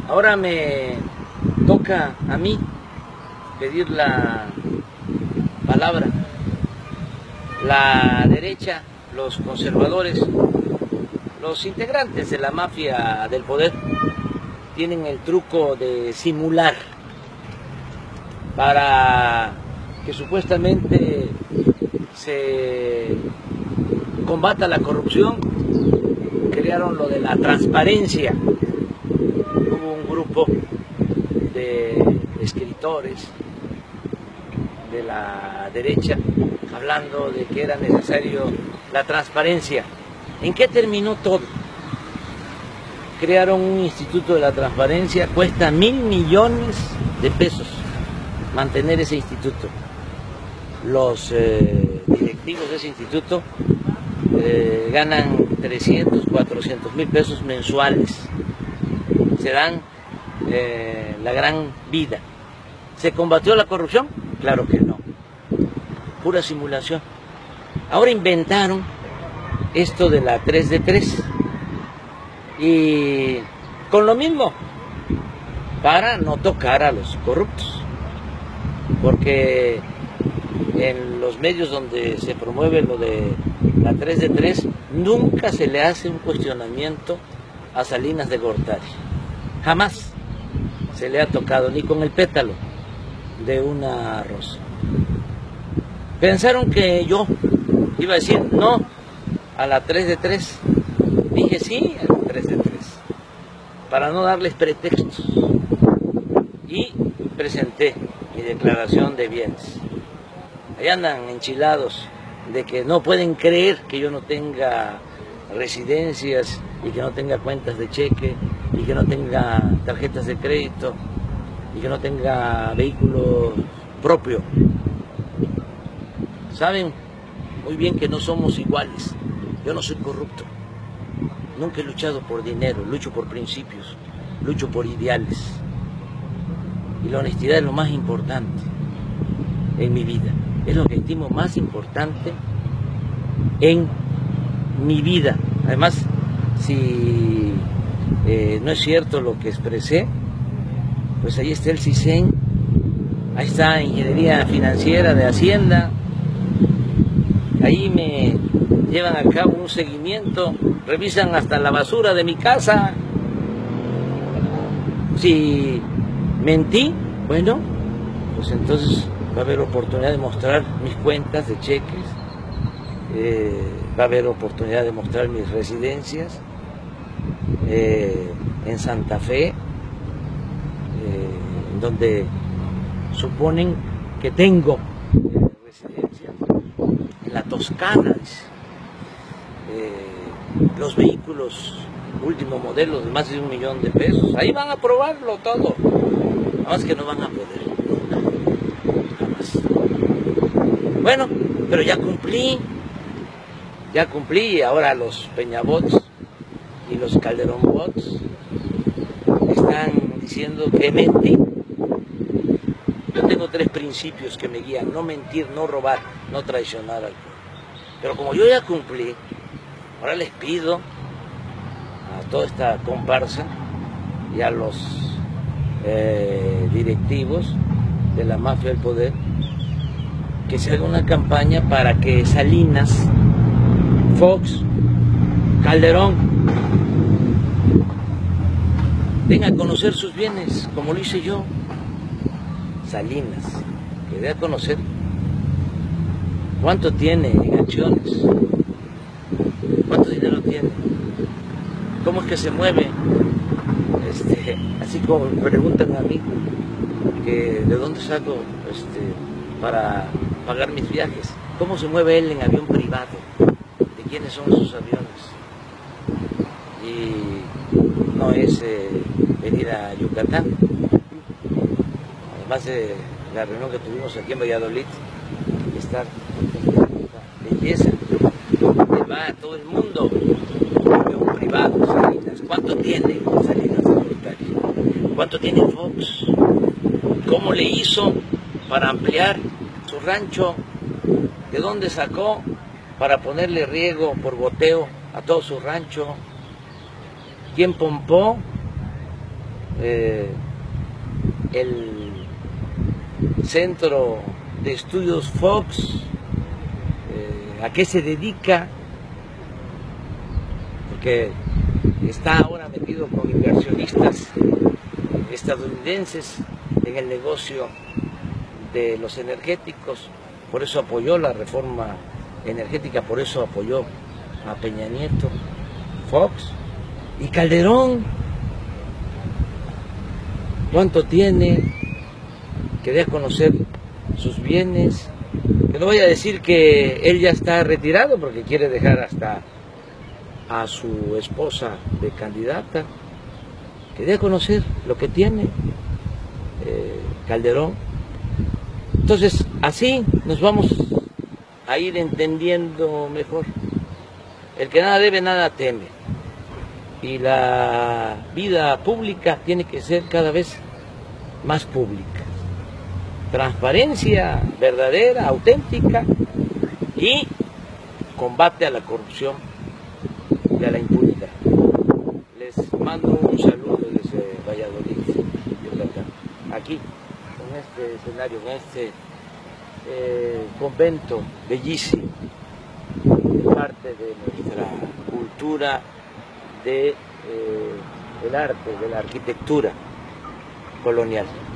Ahora me toca a mí pedir la palabra. La derecha, los conservadores, los integrantes de la mafia del poder tienen el truco de simular para que supuestamente se combata la corrupción. Crearon lo de la transparencia. Hubo un grupo de escritores de la derecha hablando de que era necesario la transparencia. ¿En qué terminó todo? Crearon un instituto de la transparencia, cuesta 1.000 millones de pesos mantener ese instituto. Los directivos de ese instituto ganan 300, 400 mil pesos mensuales. Se dan la gran vida. ¿Se combatió la corrupción? Claro que no. Pura simulación. Ahora inventaron esto de la 3 de 3 y con lo mismo, para no tocar a los corruptos, porque en los medios donde se promueve lo de la 3 de 3 nunca se le hace un cuestionamiento a Salinas de Gortari, jamás se le ha tocado ni con el pétalo de una rosa. Pensaron que yo iba a decir no a la 3 de 3. Dije sí a la 3 de 3, para no darles pretextos. Y presenté mi declaración de bienes. Ahí andan enchilados de que no pueden creer que yo no tenga residencias y que no tenga cuentas de cheque y que no tenga tarjetas de crédito y que no tenga vehículo propio. Saben muy bien que no somos iguales. Yo no soy corrupto. Nunca he luchado por dinero, lucho por principios, lucho por ideales. Y la honestidad es lo más importante en mi vida. Es lo que estimo más importante en mi vida. Además, si no es cierto lo que expresé, pues ahí está el CISEN, ahí está Ingeniería Financiera de Hacienda, ahí me llevan a cabo un seguimiento, revisan hasta la basura de mi casa. Si mentí, bueno, pues entonces va a haber oportunidad de mostrar mis cuentas de cheques, va a haber oportunidad de mostrar mis residencias en Santa Fe, donde suponen que tengo residencias, en la Toscana, los vehículos último modelo de más de 1 millón de pesos, ahí van a probarlo todo, nada más que no van a poder, jamás. Bueno, pero ya cumplí, y ahora los Peñabots y los Calderón Bots están diciendo que mentí. Yo tengo 3 principios que me guían: no mentir, no robar, no traicionar al pueblo. Pero como yo ya cumplí, ahora les pido a toda esta comparsa y a los directivos de la mafia del poder que se haga una campaña para que Salinas, Fox, Calderón den a conocer sus bienes, como lo hice yo. Salinas, que dé a conocer cuánto tiene en acciones, cuánto dinero tiene, cómo es que se mueve, así como me preguntan a mí que de dónde saco para pagar mis viajes, cómo se mueve él en avión privado, de quiénes son sus aviones. Y no es venir a Yucatán, además de la reunión que tuvimos aquí en Valladolid, y estar en belleza, donde va a todo el mundo, avión privado, Salinas. ¿Cuánto tiene Salinas de Gortari? ¿Cuánto tiene Fox? ¿Cómo le hizo para ampliar su rancho? ¿De dónde sacó para ponerle riego por goteo a todo su rancho? ¿Quién pompó el Centro de Estudios Fox, a qué se dedica, porque está ahora metido con inversionistas estadounidenses en el negocio de los energéticos, por eso apoyó la reforma energética, por eso apoyó a Peña Nieto, Fox. Y Calderón, ¿cuánto tiene? Que dé a conocer sus bienes, que no vaya a decir que él ya está retirado porque quiere dejar hasta a su esposa de candidata, que dé a conocer lo que tiene Calderón. Entonces, así nos vamos a ir entendiendo mejor. El que nada debe, nada teme. Y la vida pública tiene que ser cada vez más pública. Transparencia verdadera, auténtica y combate a la corrupción y a la impunidad. Les mando un saludo desde Valladolid, Yucatán. Aquí, en este escenario, en este convento bellísimo, parte de nuestra cultura, del arte, de la arquitectura colonial.